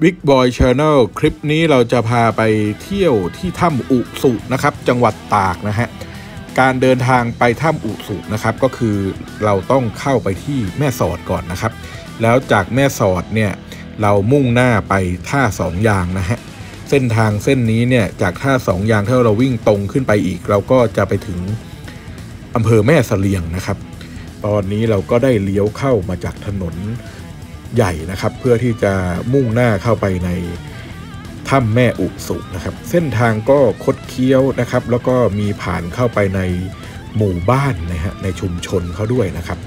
Big Boy Channel คลิปนี้เราจะพาไปเที่ยวที่ถ้ำอุสุนะครับจังหวัดตากนะฮะการเดินทางไปถ้ำอุสุนะครับก็คือเราต้องเข้าไปที่แม่สอดก่อนนะครับแล้วจากแม่สอดเนี่ยเรามุ่งหน้าไปท่าสองยางนะฮะเส้นทางเส้นนี้เนี่ยจากท่าสองยางถ้าเราวิ่งตรงขึ้นไปอีกเราก็จะไปถึงอำเภอแม่เสลียงนะครับตอนนี้เราก็ได้เลี้ยวเข้ามาจากถนนใหญ่นะครับเพื่อที่จะมุ่งหน้าเข้าไปในถ้ำแม่อุสุนะครับเส้นทางก็คดเคี้ยวนะครับแล้วก็มีผ่านเข้าไปในหมู่บ้านนะฮะในชุมชนเขาด้วยนะครับ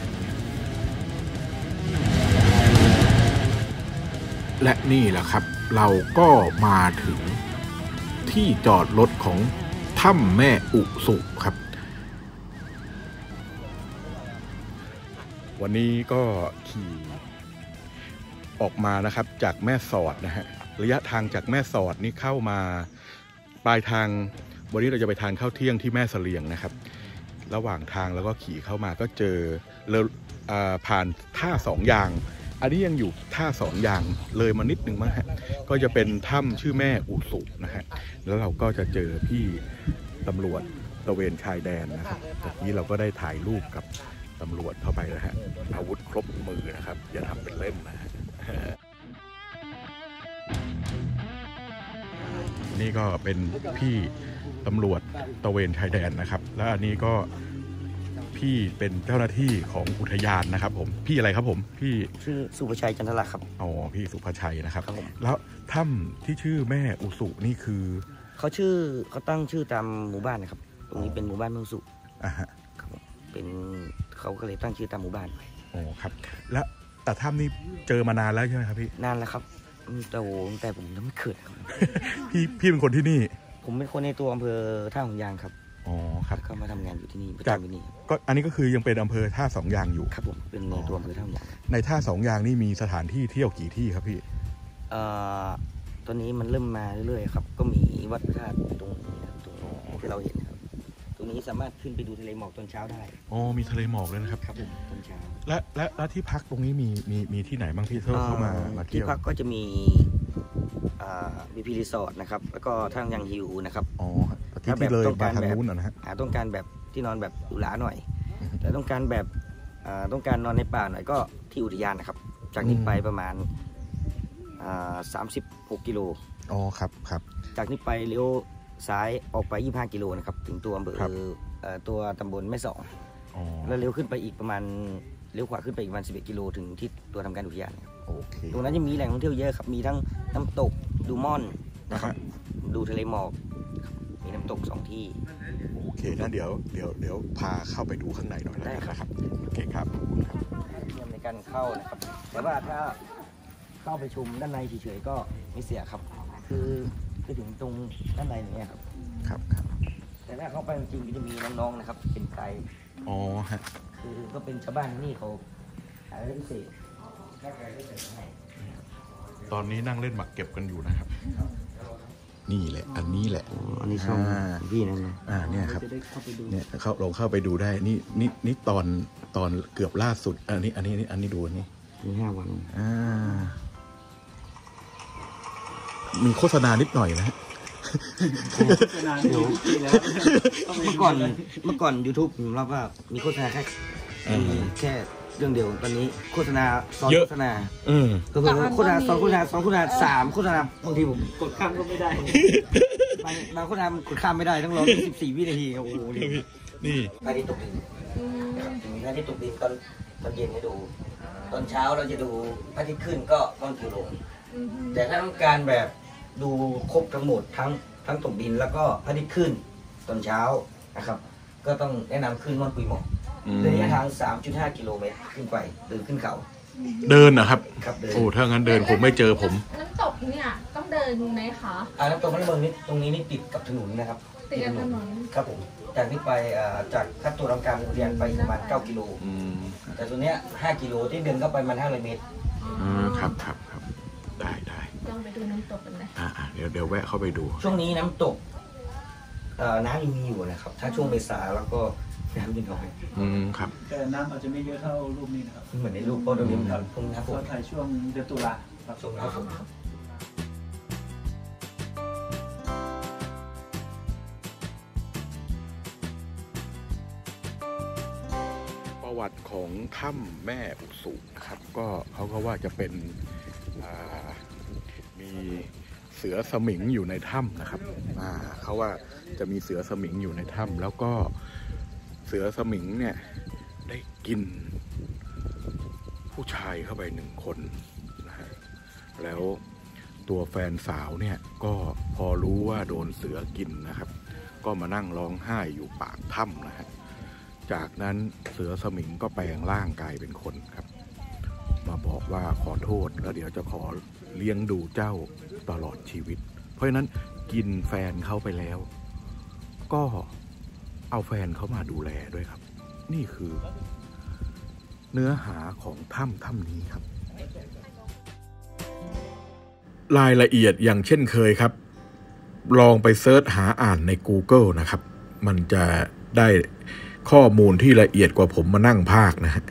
และนี่แหละครับเราก็มาถึงที่จอดรถของถ้ำแม่อุสุครับวันนี้ก็ขี่ออกมานะครับจากแม่สอดนะฮะระยะทางจากแม่สอดนี่เข้ามาปลายทางวันนี้เราจะไปทานข้าวเที่ยงที่แม่เสลียงนะครับระหว่างทางแล้วก็ขี่เข้ามาก็เจอผ่านท่าสองยางอันนี้ยังอยู่ท่าสองยางเลยมานิดนึงมั้งฮะก็จะเป็นถ้ำชื่อแม่อุสุนะฮะแล้วเราก็จะเจอพี่ตำรวจตระเวนชายแดนนะครับจากนี้เราก็ได้ถ่ายรูปกับตำรวจเข้าไปนะฮะอาวุธครบมือนะครับอย่าทำเป็นเล่นนะฮะนี่ก็เป็นพี่ตำรวจตระเวนชายแดนนะครับและอันนี้ก็พี่เป็นเจ้าหน้าที่ของอุทยานนะครับผมพี่อะไรครับผมพี่ชื่อสุภชัยจันทลักษ์ครับอ๋อพี่สุภชัยนะครับแล้วถ้ำที่ชื่อแม่อุสุนี่คือเขาตั้งชื่อตามหมู่บ้านนะครับตรงนี้เป็นหมู่บ้านแม่อุสุฮะครับเป็นเขาก็เลยตั้งชื่อตามหมู่บ้านอ๋อครับแล้วแต่ถ้ำนี่เจอมานานแล้วใช่ไหมครับพี่นานแล้วครับแต่ผมยังไม่เคยครับพี่เป็นคนที่นี่ผมเป็นคนในตัวอำเภอท่าหงยางครับอ๋อครับก็มาทำงานอยู่ที่นี่ประจำที่นี่ก็อันนี้ก็คือยังเป็นอำเภอท่าสองยางอยู่ครับผมเป็นในตัวอำเภอท่าหงยางในท่าสองยางนี่มีสถานที่เที่ยวกี่ที่ครับพี่ตอนนี้มันเริ่มมาเรื่อยๆครับก็มีวัดพระธาตุตรงที่เราเห็นครับตรงนี้สามารถขึ้นไปดูทะเลหมอกตอนเช้าได้อ๋อมีทะเลหมอกเลยนะครับครับผมตอนเช้าและที่พักตรงนี้มีที่ไหนบ้างที่เข้ามาเที่ยวที่พักก็จะมีBPรีสอร์ทนะครับแล้วก็ทางยังฮิวนะครับอ๋อที่เลยมาทางนู้นนะฮะต้องการแบบที่นอนแบบหรูหราหน่อยแต่ต้องการแบบต้องการนอนในป่าหน่อยก็ที่อุทยานนะครับจากนี้ไปประมาณ36 กิโลอ๋อครับจากนี้ไปเลี้ยวซ้ายออกไป25 กิโลนะครับถึงตัวอำเภอตัวตำบลแม่สองแล้วเลี้ยวขึ้นไปอีกประมาณเลี้ยวขวาขึ้นไปอีกประมาณ11 กิโลถึงที่ตัวทำการอุทยานโอเคตรงนั้นจะมีแหล่งท่องเที่ยวเยอะครับมีทั้งน้ำตกดูม่อนนะครับดูทะเลหมอกมีน้ำตก2 ที่โอเคงั้นเดี๋ยวพาเข้าไปดูข้างในหน่อยนะครับโอเคครับเยี่ยมในการเข้านะครับแต่ว่าถ้าเข้าไปชมด้านในเฉยๆก็ไม่เสียครับคือถึงตรงด้านในนี้ครับแต่ถ้าเข้าไปจริงๆก็จะมีน้องๆนะครับเป็นไกด์อ๋อฮะคือก็เป็นชาวบ้านที่นี่เขาหาเรื่องพิเศษตอนนี้นั่งเล่นหมากเก็บกันอยู่นะครับนี่แหละอันนี้ช่องพี่นั่นเนี่ยครับเนี่ยเราเข้าไปดูได้นี่ตอนเกือบล่าสุดอันนี้ดูนี่มี5 วันมีโฆษณานิดหน่อยนะเมื่อก่อน YouTube ผมรับว่ามีโฆษณาแค่เรื่องเดียวตอนนี้โฆษณาซ้อนโฆษณาก็คือโฆษณา2 โฆษณา2 โฆษณา3 โฆษณาบางทีผมกดข้ามก็ไม่ได้บางโฆษณากดข้ามไม่ได้ต้องรอ14 วินาทีโอ้โหนี่พระอาทิตย์ตกดินพระอาทิตย์ตกดินตอนเย็นให้ดูตอนเช้าเราจะดูพระอาทิตย์ขึ้นก็ต้นกิโลแต่ถ้าต้องการแบบดูครบทั้งหมดทั้งตกดินแล้วก็พระอาทิตย์ขึ้นตอนเช้านะครับก็ต้องแนะนำขึ้นม่อนปุยหมอกระยะทาง 3.5 กิโลเมตรขึ้นไปเดินขึ้นเขาเดินนะครับโอ้ถ้างั้นเดินผมไม่เจอผมน้ำตกเนี่ยต้องเดินไหมคะน้ำตกมันเมืองนี้ตรงนี้นี่ติดกับถนนนะครับติดกับถนนครับผมจากนี้ไปจากคัดตัวทำการเรียนไปประมาณ9 กิโลแต่ตัวเนี้ย5 กิโลที่เดินเข้าไปมัน500 เมตรครับได้ต้องไปดูน้ำตกกันนะเดี๋ยวแวะเข้าไปดูช่วงนี้น้ำตกน้ำยังมีอยู่นะครับถ้าช่วงเมษาแล้วก็น้ำยังน้อยครับแต่น้ำอาจจะไม่เยอะเท่ารูปนี้นะครับเหมือนในรูปโปรโตดิมครับถ่ายช่วงเดือนตุลาช่วงหน้าฝนวัติของถ้ำแม่อุสุนะครับก็เขาก็ว่าจะเป็นมีเสือสมิงอยู่ในถ้ำนะครับเขาว่าจะมีเสือสมิงอยู่ในถ้ำแล้วก็เสือสมิงเนี่ยได้กินผู้ชายเข้าไป1 คนนะฮะแล้วตัวแฟนสาวเนี่ยก็พอรู้ว่าโดนเสือกินนะครับก็มานั่งร้องไห้อยู่ปากถ้ำนะฮะจากนั้นเสือสมิงก็แปลงร่างกายเป็นคนครับมาบอกว่าขอโทษแล้วเดี๋ยวจะขอเลี้ยงดูเจ้าตลอดชีวิตเพราะฉะนั้นกินแฟนเขาไปแล้วก็เอาแฟนเขามาดูแลด้วยครับนี่คือเนื้อหาของถ้ำนี้ครับรายละเอียดอย่างเช่นเคยครับลองไปเซิร์ชหาอ่านใน Google นะครับมันจะได้ข้อมูลที่ละเอียดกว่าผมมานั่งพากนะฮะ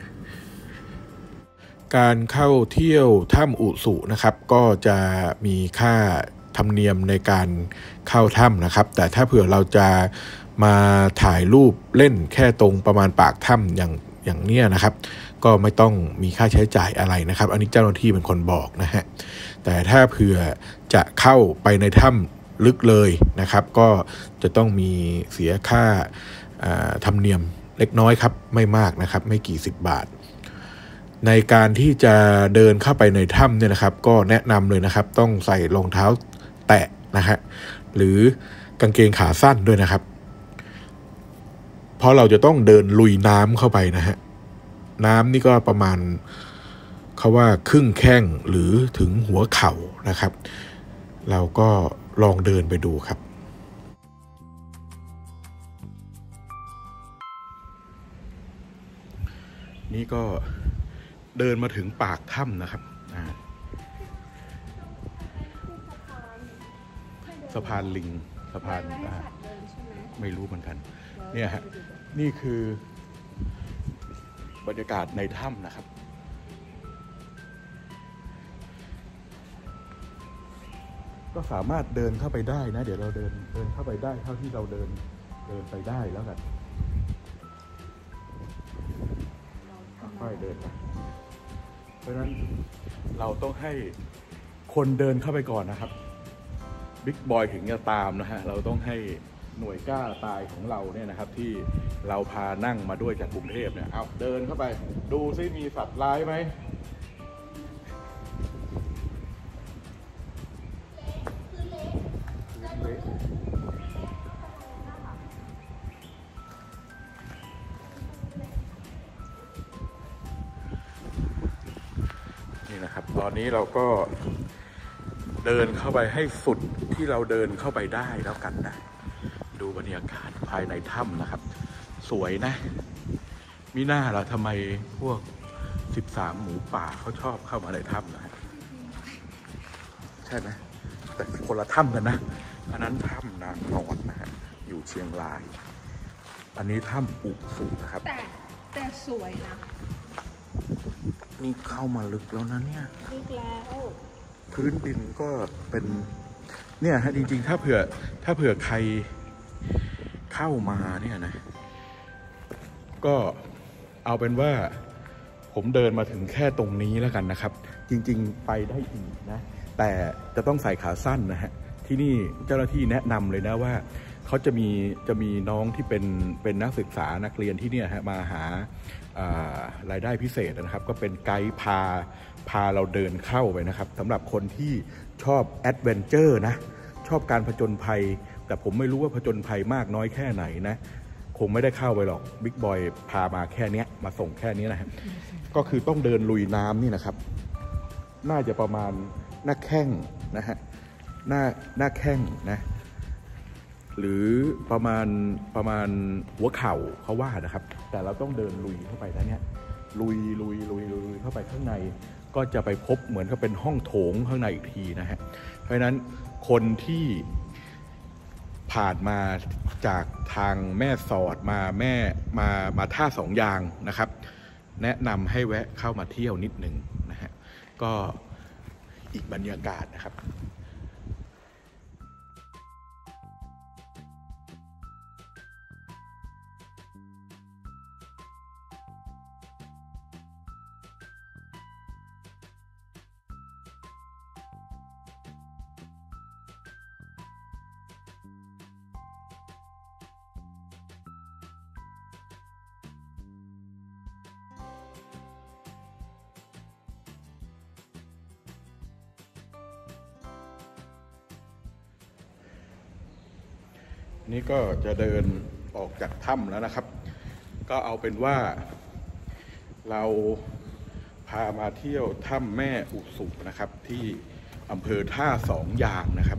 การเข้าเที่ยวถ้ำอุสุนะครับก็จะมีค่าธรรมเนียมในการเข้าถ้ำนะครับแต่ถ้าเผื่อเราจะมาถ่ายรูปเล่นแค่ตรงประมาณปากถ้ำอย่างเนี้ยนะครับก็ไม่ต้องมีค่าใช้จ่ายอะไรนะครับอันนี้เจ้าหน้าที่เป็นคนบอกนะฮะแต่ถ้าเผื่อจะเข้าไปในถ้ำลึกเลยนะครับก็จะต้องมีเสียค่าธรรมเนียมเล็กน้อยครับไม่มากนะครับไม่กี่10 บาทในการที่จะเดินเข้าไปในถ้ำเนี่ยนะครับก็แนะนำเลยนะครับต้องใส่รองเท้าแตะนะฮะหรือกางเกงขาสั้นด้วยนะครับเพราะเราจะต้องเดินลุยน้ำเข้าไปนะฮะน้ำนี่ก็ประมาณเขาว่าครึ่งแข้งหรือถึงหัวเข่านะครับเราก็ลองเดินไปดูครับนี่ก็เดินมาถึงปากถ้ำนะครับสะพานลิงสะพานไม่รู้เหมือนกันเนี่ยฮะนี่คือบรรยากาศในถ้ำนะครับก็สามารถเดินเข้าไปได้นะเดี๋ยวเราเดินเข้าไปได้เท่าที่เราเดินไปได้แล้วกันค่อยเดินไปเพราะฉะนั้นเราต้องให้คนเดินเข้าไปก่อนนะครับบิ๊กบอยถึงจะตามนะฮะเราต้องให้หน่วยกล้าตายของเราเนี่ยนะครับที่เราพานั่งมาด้วยจากกรุงเทพเนี่ยเอาเดินเข้าไปดูซิมีสัตว์ร้ายไหมนี่นะครับตอนนี้เราก็เดินเข้าไปให้สุดที่เราเดินเข้าไปได้แล้วกันนะดูบรรยากาศภายในถ้ำนะครับสวยนะมิน่าล่ะทำไมพวก13หมูป่าเขาชอบเข้ามาในถ้ำนะฮะใช่ไหมแต่คนละถ้ำกันนะอันนั้นถ้ำนางนอนนะฮะอยู่เชียงรายอันนี้ถ้ำอุสุนะครับแต่สวยนะนี่เข้ามาลึกแล้วนะเนี่ยลึกแล้วพื้นดินก็เป็นเนี่ยฮะจริงๆถ้าเผื่อใครเข้ามาเนี่ยนะก็เอาเป็นว่าผมเดินมาถึงแค่ตรงนี้แล้วกันนะครับจริงๆไปได้อีกนะแต่จะต้องใส่ขาสั้นนะฮะที่นี่เจ้าหน้าที่แนะนำเลยนะว่าเขาจะมีน้องที่เป็นนักศึกษานักเรียนที่เนี่ยฮะมาหารายได้พิเศษนะครับก็เป็นไกด์พาเราเดินเข้าไปนะครับสำหรับคนที่ชอบแอดเวนเจอร์นะชอบการผจญภัยแต่ผมไม่รู้ว่าผจญภัยมากน้อยแค่ไหนนะคงไม่ได้เข้าไปหรอกบิ๊กบอยพามาแค่นี้มาส่งแค่นี้นะฮะก็คือต้องเดินลุยน้ำนี่นะครับน่าจะประมาณหน้าแข้งนะฮะหน้าแข้งนะหรือประมาณหัวเข่าเขาว่านะครับแต่เราต้องเดินลุยเข้าไปนะเนี่ยลุยเข้าไปข้างในก็จะไปพบเหมือนกับเป็นห้องโถงข้างในอีกทีนะฮะเพราะฉะนั้นคนที่ผ่านมาจากทางแม่สอดมาท่าสองยางนะครับแนะนำให้แวะเข้ามาเที่ยวนิดหนึ่งนะฮะก็อีกบรรยากาศนะครับนี่ก็จะเดินออกจากถ้ำแล้วนะครับ ก็เอาเป็นว่าเราพามาเที่ยวถ้ำแม่อุสุนะครับที่อำเภอท่าสองยางนะครับ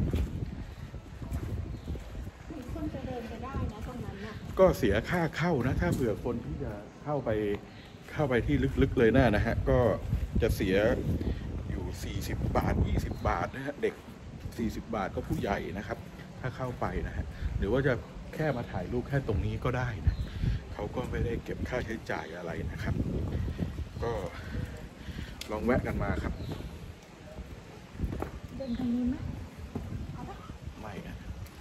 คนจะเดินไปได้นะตรงนั้นน่ะก็เสียค่าเข้านะถ้าเผื่อคนที่จะเข้าไปที่ลึกๆเลยนะฮะก็จะเสียอยู่40 บาท20 บาทนะฮะเด็ก40 บาทก็ผู้ใหญ่นะครับถ้าเข้าไปนะฮะหรือว่าจะแค่มาถ่ายรูปแค่ตรงนี้ก็ได้นะเขาก็ไม่ได้เก็บค่าใช้จ่ายอะไรนะครับก็ลองแวะกันมาครับเดินทางนี้ไหมไม่นะ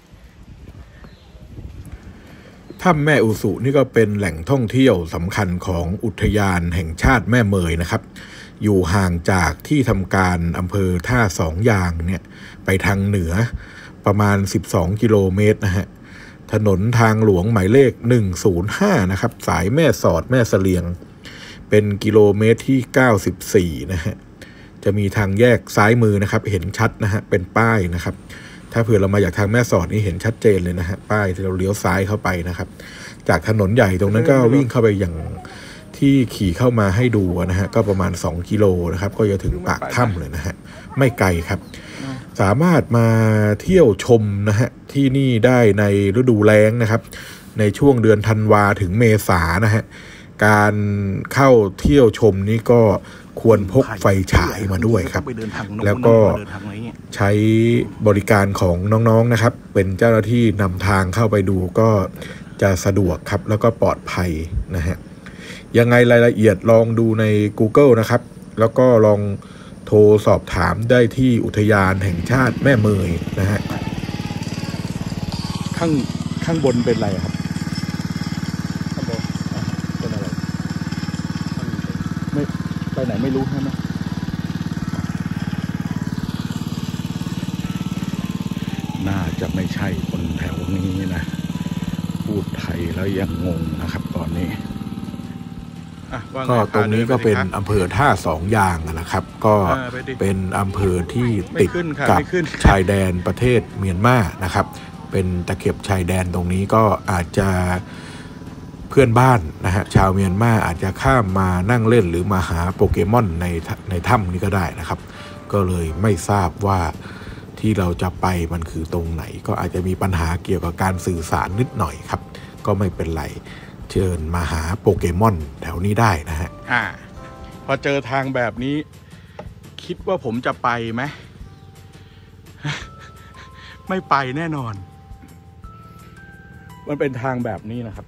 ถ้ำแม่อุสุนี่ก็เป็นแหล่งท่องเที่ยวสำคัญของอุทยานแห่งชาติแม่เมยนะครับอยู่ห่างจากที่ทำการอำเภอท่าสองยางเนี่ยไปทางเหนือประมาณ12 กิโลเมตรนะฮะถนนทางหลวงหมายเลข105นะครับสายแม่สอดแม่เสลียงเป็นกิโลเมตรที่94นะฮะจะมีทางแยกซ้ายมือนะครับเห็นชัดนะฮะเป็นป้ายนะครับถ้าเผื่อเรามาจากทางแม่สอดนี่เห็นชัดเจนเลยนะฮะป้ายที่เราเลี้ยวซ้ายเข้าไปนะครับจากถนนใหญ่ตรงนั้นก็วิ่งเข้าไปอย่างที่ขี่เข้ามาให้ดูนะฮะก็ประมาณ2 กิโลนะครับก็จะถึงปากถ้ำเลยนะฮะไม่ไกลครับสามารถมาเที่ยวชมนะฮะที่นี่ได้ในฤดูแล้งนะครับในช่วงเดือนธันวาถึงเมษานะฮะการเข้าเที่ยวชมนี่ก็ควรพกไฟฉายมาด้วยครับแล้วก็ใช้บริการของน้องๆนะครับเป็นเจ้าหน้าที่นำทางเข้าไปดูก็จะสะดวกครับแล้วก็ปลอดภัยนะฮะยังไงรายละเอียดลองดูใน Google นะครับแล้วก็ลองโทรสอบถามได้ที่อุทยานแห่งชาติแม่เมยนะฮะข้างบนเป็นอะไรครับข้างบนเป็นอะไรไม่ไปไหนไม่รู้ใช่ไหมน่าจะไม่ใช่คนแถวนี้นะพูดไทยแล้วยังงงนะครับตอนนี้ก็ตรงนี้ก็เป็นอำเภอท่าสองยางนะครับก็เป็นอำเภอที่ติดกับชายแดนประเทศเมียนมานะครับเป็นตะเข็บชายแดนตรงนี้ก็อาจจะเพื่อนบ้านนะฮะชาวเมียนมาอาจจะข้ามมานั่งเล่นหรือมาหาโปเกมอนในถ้ำนี้ก็ได้นะครับก็เลยไม่ทราบว่าที่เราจะไปมันคือตรงไหนก็อาจจะมีปัญหาเกี่ยวกับการสื่อสารนิดหน่อยครับก็ไม่เป็นไรเชิญมาหาโปเกมอนแถวนี้ได้นะฮะพอเจอทางแบบนี้คิดว่าผมจะไปไหม ไม่ไปแน่นอนมันเป็นทางแบบนี้นะครับ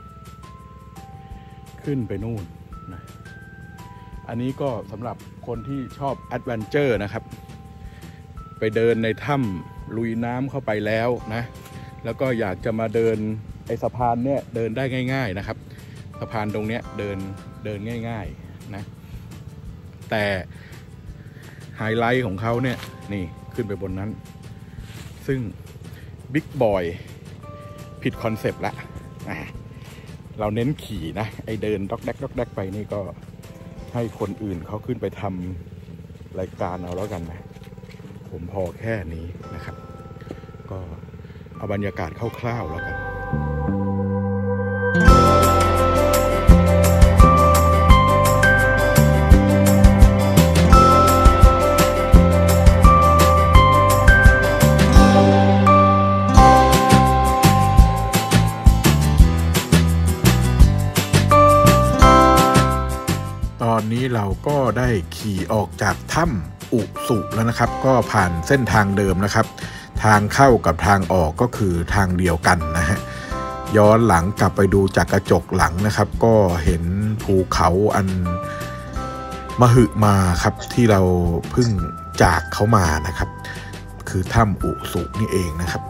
ขึ้นไปนู่นนะอันนี้ก็สำหรับคนที่ชอบแอดเวนเจอร์นะครับไปเดินในถ้ำลุยน้ำเข้าไปแล้วนะแล้วก็อยากจะมาเดินไอ้สะพานเนี่ยเดินได้ง่ายๆนะครับสะพานตรงเนี้ยเดินง่ายๆนะแต่ไฮไลท์ของเขาเนี่ยนี่ขึ้นไปบนนั้นซึ่งบิ๊กบอยผิดคอนเซปต์ละเราเน้นขี่นะไอเดินด็อกแดกไปนี่ก็ให้คนอื่นเขาขึ้นไปทำรายการเอาแล้วกันนะผมพอแค่นี้นะครับก็เอาบรรยากาศคร่าวๆแล้วกันตอนนี้เราก็ได้ขี่ออกจากถ้ำอุสุแล้วนะครับก็ผ่านเส้นทางเดิมนะครับทางเข้ากับทางออกก็คือทางเดียวกันนะฮะย้อนหลังกลับไปดูจากกระจกหลังนะครับก็เห็นภูเขาอันมหึมาครับที่เราเพิ่งจากเขามานะครับคือถ้ำอุสุนี่เองนะครับ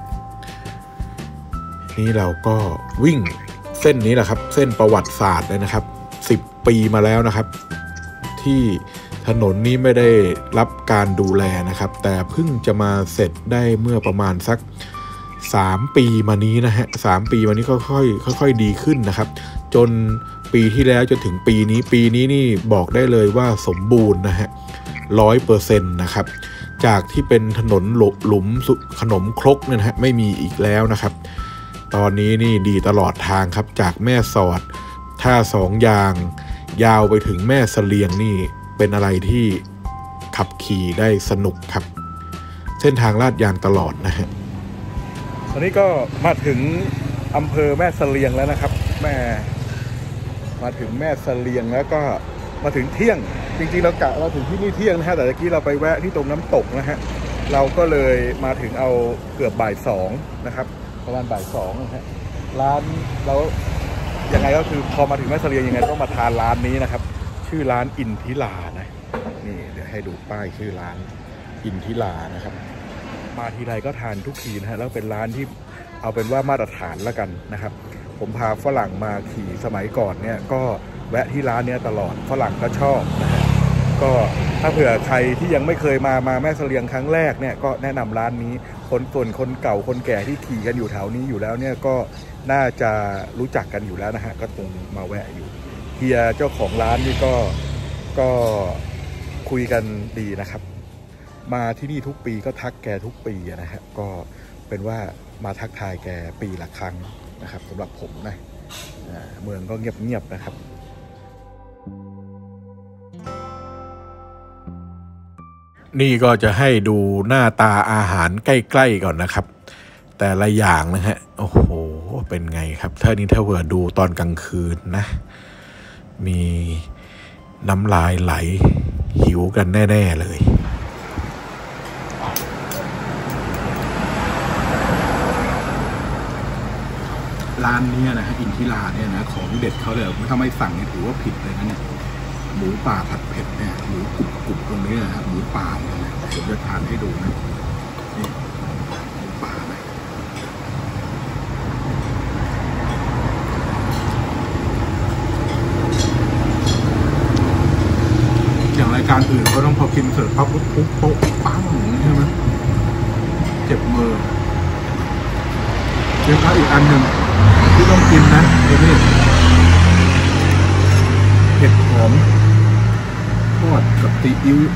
นี่เราก็วิ่งเส้นนี้แหละครับเส้นประวัติศาสตร์เลยนะครับ10 ปีมาแล้วนะครับที่ถนนนี้ไม่ได้รับการดูแลนะครับแต่เพิ่งจะมาเสร็จได้เมื่อประมาณสัก3 ปีมานี้นะฮะ3 ปีมานี้ค่อยดีขึ้นนะครับจนปีที่แล้วจนถึงปีนี้นี่บอกได้เลยว่าสมบูรณ์นะฮะ 100% นะครับจากที่เป็นถนนหลุมขนมครกเนี่ยนะฮะไม่มีอีกแล้วนะครับตอนนี้นี่ดีตลอดทางครับจากแม่สอดท่าสองยางยาวไปถึงแม่เสลียงนี่เป็นอะไรที่ขับขี่ได้สนุกครับเส้นทางลาดยางตลอดนะฮะตอนนี้ก็มาถึงอำเภอแม่เสลียงแล้วนะครับมาถึงแม่เสลียงแล้วก็มาถึงเที่ยงจริงๆเรากะเราถึงที่นี่เที่ยงนะฮะแต่ตะกี้เราไปแวะที่ตรงน้ำตกนะฮะเราก็เลยมาถึงเอาเกือบบ่ายสองนะครับประมาณบ่ายสองนะฮะร้านเรายังไงก็คือพอมาถึงแม่เสลียงยังไงต้องมาทานร้านนี้นะครับชื่อร้านอินทิลานะนี่เดี๋ยวให้ดูป้ายชื่อร้านอินทิลานะครับมาทีไรก็ทานทุกทีนะฮะแล้วเป็นร้านที่เอาเป็นว่ามาตรฐานแล้วกันนะครับผมพาฝรั่งมาขี่สมัยก่อนเนี่ยก็แวะที่ร้านเนี้ยตลอดฝรั่งก็ชอบนะฮะก็ถ้าเผื่อใครที่ยังไม่เคยมาแม่เสลียงครั้งแรกเนี่ยก็แนะนำร้านนี้คนเก่าคนแก่ที่ขี่กันอยู่แถวนี้อยู่แล้วเนี่ยก็น่าจะรู้จักกันอยู่แล้วนะฮะก็คงมาแวะอยู่เฮียเจ้าของร้านนี่ก็คุยกันดีนะครับมาที่นี่ทุกปีก็ทักแกทุกปีนะฮะก็เป็นว่ามาทักทายแกปีละครั้งนะครับสำหรับผมนะเมืองก็เงียบๆนะครับนี่ก็จะให้ดูหน้าตาอาหารใกล้ๆก่อนนะครับแต่ละอย่างนะฮะโอ้โหเป็นไงครับถ้าเผื่อดูตอนกลางคืนนะมีน้ำลายไหลหิวกันแน่ๆเลยร้านนี้นะฮะอินทิราเนี่ยนะของเด็ดเขาเลยถ้าไม่สั่งเนี่ยถือว่าผิดเลยนะเนี่ยหมูป่าผัดเผ็ดเนี่ยหมูกรุบตรงนี้นะครับหมูป่าเนี่ยนะผมจะทานให้ดูนะนี่หมูป่านะอย่างรายการอื่นเขาต้องพอกินเสร็จปั๊บปุ๊บโป๊ะปั้งอย่างนี้ใช่ไหมเจ็บมือเดี๋ยวอีกอันหนึ่งที่ต้องกินนะนี่เห็ดหอมทอดกับซีอิ๊ว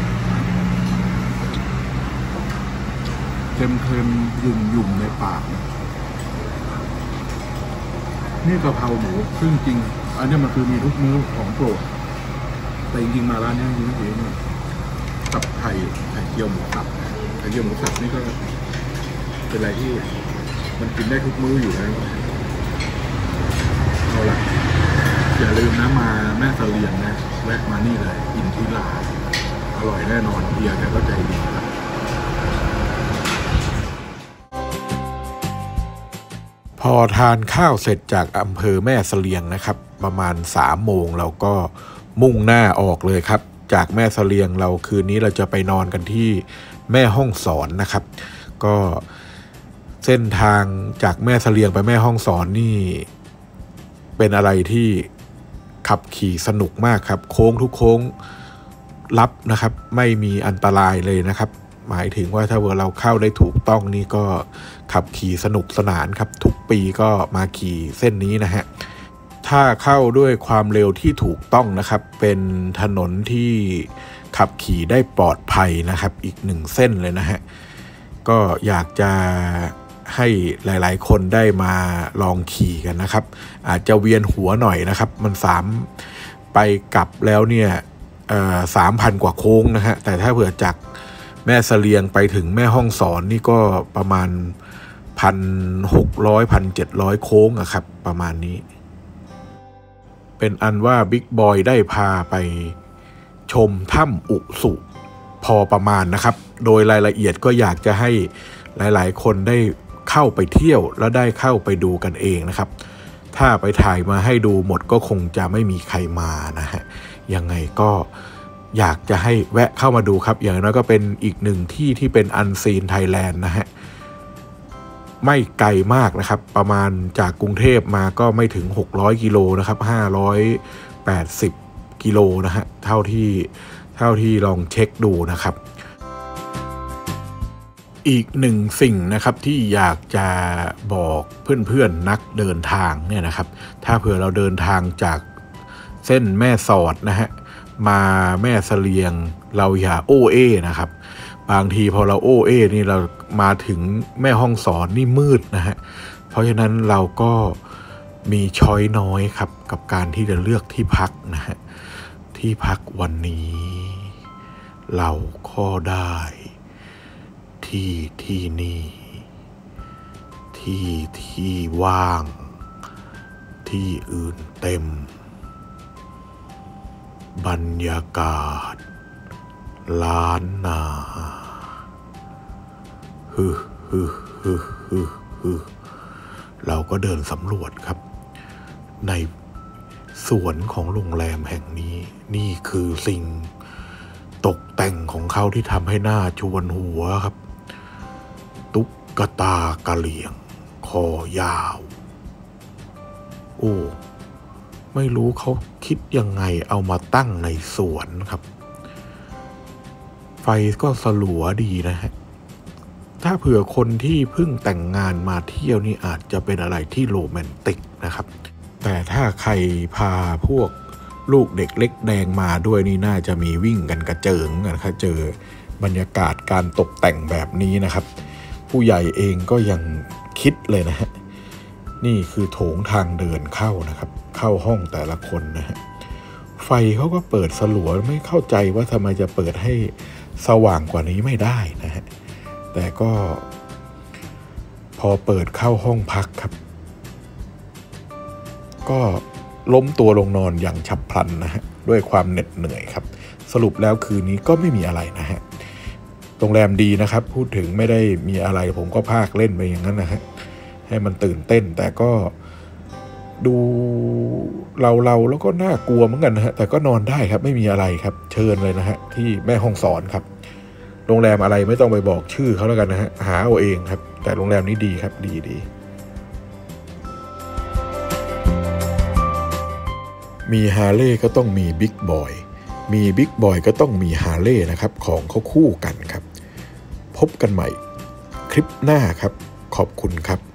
เค็มๆยุ่มในปากนี่กะเพราหมูซึ่งจริงอันนี้มันคือมีทุกมื้อของโปรดแต่จริงๆมาร้านนี้จริงๆเนี่ยกับไข่เจียวหมูสับไข่เจียวหมูสับนี่ก็เป็นอะไรที่มันกินได้ทุกมื้ออยู่แล้วเอาล่ะอย่าลืมนะมาแม่เสลียงนะแวะมานี่เลยอินทิราอร่อยแน่นอนเฮียแกก็ใจดีครับพอทานข้าวเสร็จจากอำเภอแม่เสลียงนะครับประมาณ3 โมงเราก็มุ่งหน้าออกเลยครับจากแม่เสลียงเราคืนนี้เราจะไปนอนกันที่แม่ห้องสอนนะครับก็เส้นทางจากแม่เสลียงไปแม่ห้องสอนนี่เป็นอะไรที่ขับขี่สนุกมากครับโค้งทุกโค้งลับนะครับไม่มีอันตรายเลยนะครับหมายถึงว่าถ้าเราเข้าได้ถูกต้องนี่ก็ขับขี่สนุกสนานครับทุกปีก็มาขี่เส้นนี้นะฮะถ้าเข้าด้วยความเร็วที่ถูกต้องนะครับเป็นถนนที่ขับขี่ได้ปลอดภัยนะครับอีก1 เส้นเลยนะฮะก็อยากจะให้หลายๆคนได้มาลองขี่กันนะครับอาจจะเวียนหัวหน่อยนะครับมันไปกลับแล้วเนี่ย3,000 กว่าโค้งนะฮะแต่ถ้าเผื่อจากแม่เสลียงไปถึงแม่ห้องสอนนี่ก็ประมาณ 1,600 1,700 โค้งอะครับประมาณนี้เป็นอันว่าบิ๊กบอยได้พาไปชมถ้ำอุสุพอประมาณนะครับโดยรายละเอียดก็อยากจะให้หลายๆคนได้เข้าไปเที่ยวแล้วได้เข้าไปดูกันเองนะครับถ้าไปถ่ายมาให้ดูหมดก็คงจะไม่มีใครมานะฮะยังไงก็อยากจะให้แวะเข้ามาดูครับอย่างน้อยก็เป็นอีก1 ที่ที่เป็นอันซีนไทยแลนด์นะฮะไม่ไกลมากนะครับประมาณจากกรุงเทพมาก็ไม่ถึง600 กิโลนะครับ580 กิโลนะฮะเท่าที่ลองเช็คดูนะครับอีก1 สิ่งนะครับที่อยากจะบอกเพื่อนๆนักเดินทางเนี่ยนะครับถ้าเผื่อเราเดินทางจากเส้นแม่สอดนะฮะมาแม่เสลียงเราอย่าโอเอนะครับบางทีพอเราโอเอนี่เรามาถึงแม่ห้องสอนนี่มืดนะฮะเพราะฉะนั้นเราก็มีช้อยน้อยครับกับการที่จะเลือกที่พักนะฮะที่พักวันนี้เราก็ได้ที่นี่ที่ว่างที่อื่นเต็มบรรยากาศล้านนาเราก็เดินสำรวจครับในสวนของโรงแรมแห่งนี้นี่คือสิ่งตกแต่งของเขาที่ทำให้หน้าชวนหัวครับตุ๊กตากะเหรี่ยงคอยาวโอ้ไม่รู้เขาคิดยังไงเอามาตั้งในสวนครับไฟก็สลัวดีนะฮะถ้าเผื่อคนที่เพิ่งแต่งงานมาเที่ยวนี่อาจจะเป็นอะไรที่โรแมนติกนะครับแต่ถ้าใครพาพวกลูกเด็กเล็กแดงมาด้วยนี่น่าจะมีวิ่งกันกระเจิงกันถ้าเจอบรรยากาศการตกแต่งแบบนี้นะครับผู้ใหญ่เองก็ยังคิดเลยนะฮะนี่คือโถงทางเดินเข้านะครับเข้าห้องแต่ละคนนะฮะไฟเขาก็เปิดสลัวไม่เข้าใจว่าทำไมจะเปิดให้สว่างกว่านี้ไม่ได้นะฮะแต่ก็พอเปิดเข้าห้องพักครับก็ล้มตัวลงนอนอย่างฉับพลันนะฮะด้วยความเหน็ดเหนื่อยครับสรุปแล้วคืนนี้ก็ไม่มีอะไรนะฮะโรงแรมดีนะครับพูดถึงไม่ได้มีอะไรผมก็พากเล่นไปอย่างนั้นนะฮะให้มันตื่นเต้นแต่ก็ดูเราแล้วก็น่ากลัวเหมือนกันนะฮะแต่ก็นอนได้ครับไม่มีอะไรครับเชิญเลยนะฮะที่แม่ฮ่องสอนครับโรงแรมอะไรไม่ต้องไปบอกชื่อเขาแล้วกันนะฮะหาเอาเองครับแต่โรงแรมนี้ดีครับดีมีฮาร์เลย์ก็ต้องมีบิ๊กบอยมีบิ๊กบอยก็ต้องมีฮาร์เลย์นะครับของเขาคู่กันครับพบกันใหม่คลิปหน้าครับขอบคุณครับ